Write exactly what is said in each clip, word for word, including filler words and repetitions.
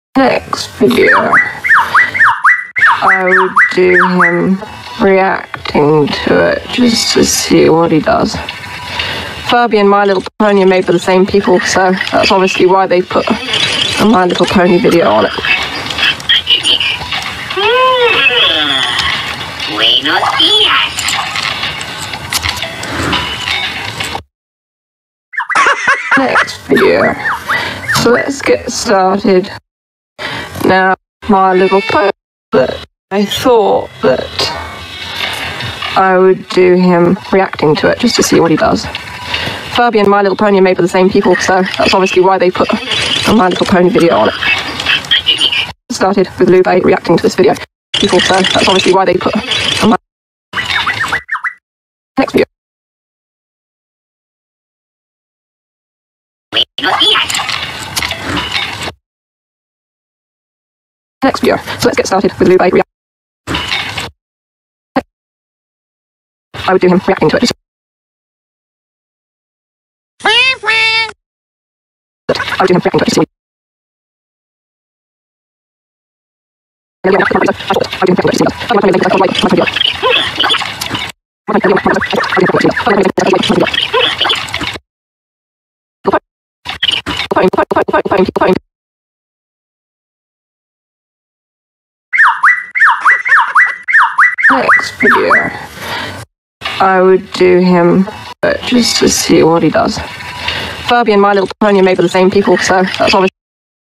Next video, I would do him reacting to it just to see what he does. Furby and My Little Pony are made by the same people, so that's obviously why they put a My Little Pony video on it. Buenos días. Next video, so let's get started. Now, My Little Pony, but I thought that I would do him reacting to it just to see what he does. Furby and My Little Pony are made by the same people, so that's obviously why they put a My Little Pony video on it. Started with Lube reacting to this video. People, so that's obviously why they put a My... Next video. Buenos días. Next video, so let's get started with Lube reacting. I would do him reacting to it. I would do him reacting to it. Just Next video, I would do him just to see what he does. Furby and My Little Pony are made by the same people, so that's obviously.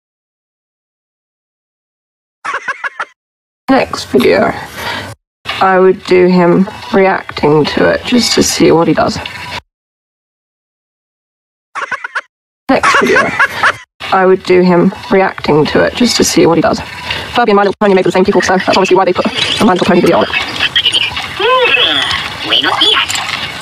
Next video, I would do him reacting to it just to see what he does. Next video, I would do him reacting to it just to see what he does. Furby and My Little Pony are made by the same people, so that's obviously why they put a My Little Pony video on it. Buenos días.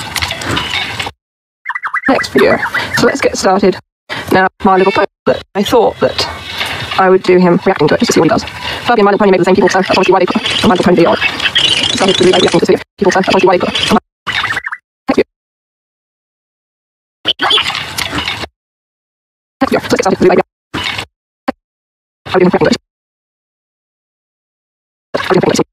Next video, so let's get started. Now, My Little Pony, but I thought that I would do him reacting to it just to see what he does. Furby and My Little Pony are made by the same people, so that's obviously why they put a My Little Pony video on it. Started with reacting to this video. People, so that's obviously why they put a My... Next video. Buenos días. Next video, so let's get started with reacting. I would do him reacting to it. I would do him reacting to it.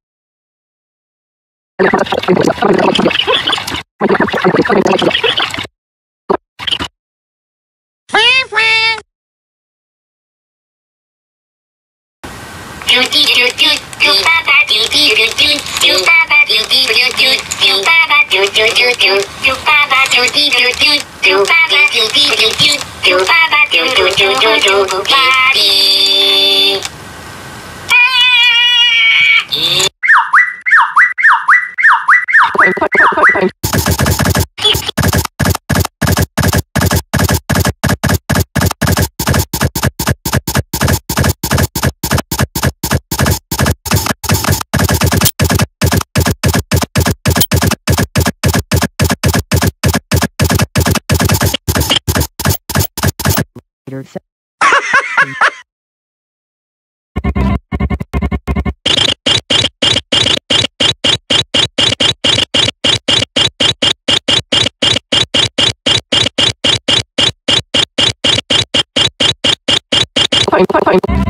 Fine, fine, fine.